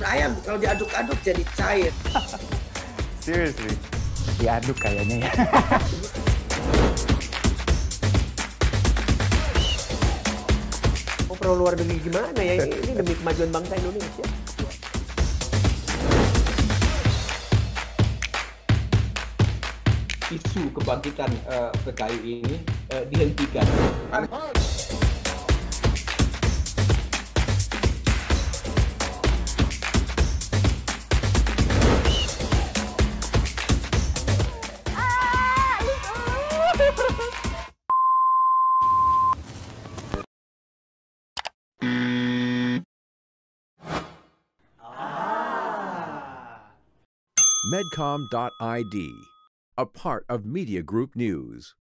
ayam kalau diaduk-aduk jadi cair. Seriously? Diaduk kayaknya ya. Mau perlu luar negeri gimana ya? Ini demi kemajuan bangsa Indonesia. Isu kebangkitan PKI ini dihentikan. Medcom.id, a part of Media Group News.